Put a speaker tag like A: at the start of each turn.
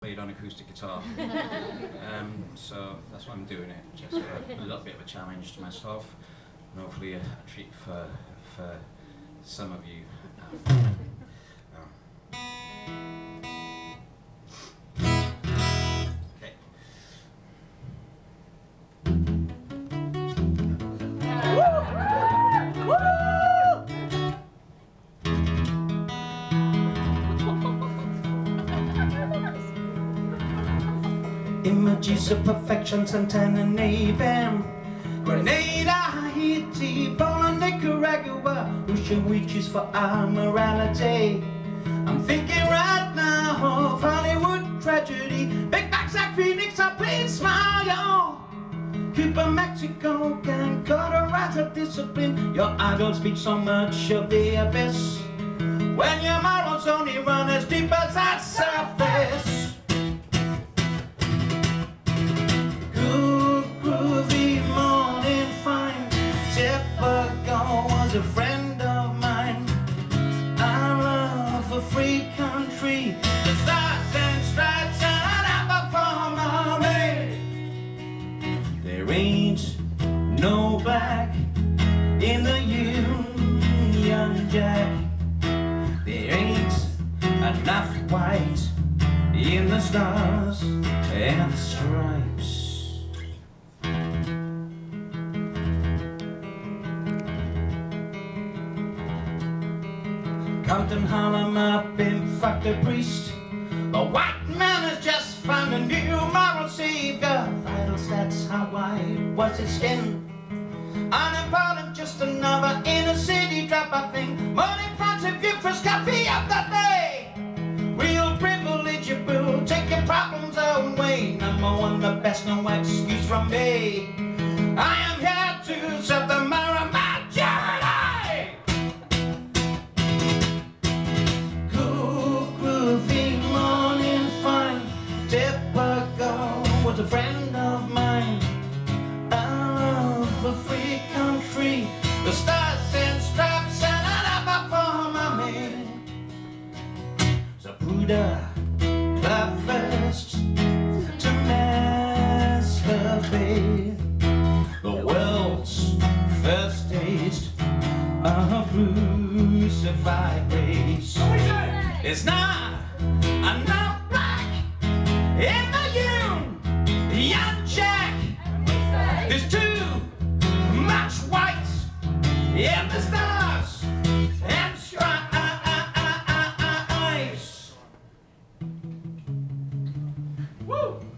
A: played on acoustic guitar. So that's why I'm doing it, just for a little bit of a challenge to myself, and hopefully a treat for some of you. Okay. Images of perfection, Santana, Navem, Grenada, Haiti, Poland, Nicaragua, Russian witches for our morality. I'm thinking right now of Hollywood tragedy, Big Mac, Zach, Phoenix, I played Smile, Cuba, Mexico, gang, cauterize discipline. Your idol speaks so much of the abyss, when your morals only run as deep as that surface. Was a friend of mine. I love a free country, the stars and stripes and apple for my way. There ain't no black in the Union Jack. There ain't enough white in the stars and the stripes. Compton, Harlem, up in fuck the priest. The white man has just found a new moral savior. Vitals, that's how white was his skin. Unimportant, just another inner city drop, I think. Morning front of you for coffee of the day. Real privilege, you will take your problems away. Number one, the best, no excuse from me. I am here to serve the moral majority. Was a friend of mine. I love a free country, the stars and stripes and an apple for my man. Zapruder, club first to masturbate, the world's first taste of crucified race. It's not enough black in the Young Jack. There's too much white in the stars and stripes. Woo!